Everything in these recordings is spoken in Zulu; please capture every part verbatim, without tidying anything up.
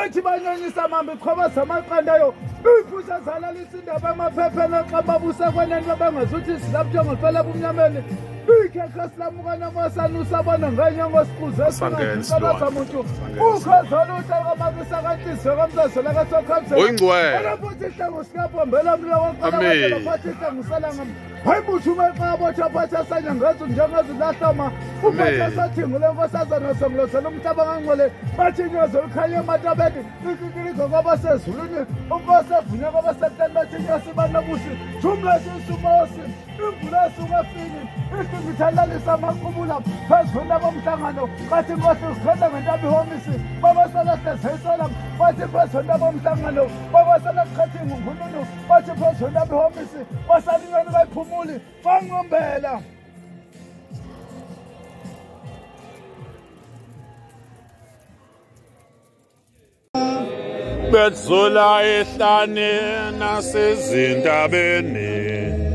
bathi banyanyisa amambi qhoba samaqandayo iphusha zalalisa indaba amaphepheni xa babusa kwenento bangazuthi sizabutho ngempela kumnyameni ikhekhe silamukana mosanusa bona ngenyango siquze sinamuntu ukhazana uhlaka mabisa kantizo kamzazela kasokhamse oyingcwele futhi ihlango sikabombela mlo wonke futhi ihlango salanga hayi muthi umeqa botha phatha sanya ngazo njengazilahlama umatha sathingule nkosazana somlosela umhlaba ngangcwele bathi nyozo ukhanye matabedi ikikilizo kwaba sezulwini unkosevunya kwaba sekuteni bathi nyasibanabusi jumla sisumosi imvula sukafini ngithalalisa amaqubula phezulu abomhlangano bathi inkosi usikhonda ngentaba ihomisi babasala sezesola bathi phezulu abomhlangano babasala kukhathi ngungulunu bathi phezulu abihomisi basalingani bayiphumuli bangombela bethula ehlane nasezintabeni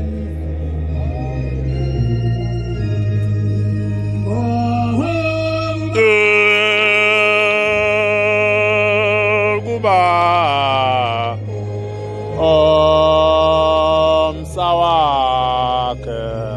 kuba omsawake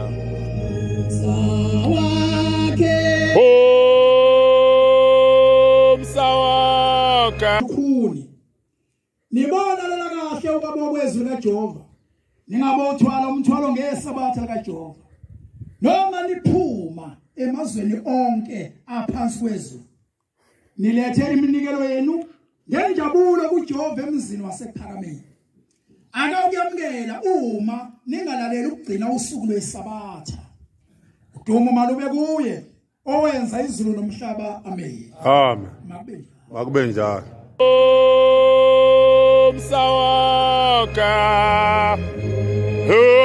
omsawake khuni nibona lela kahle ukaba kwezwi kaJehova ningabothwala umthwalo ngesabatha kaJehova noma niphuma emazweni onke aphansi kwezulu nilethele iminikelo yenu ngenjabulo kuJehova emzini wasePharameni akawuyamukela uma ningalalela ukugcina usuku lwesabatha udumo malube kuye owenza izulu nomhlaba amen amen makube njalo umsawaka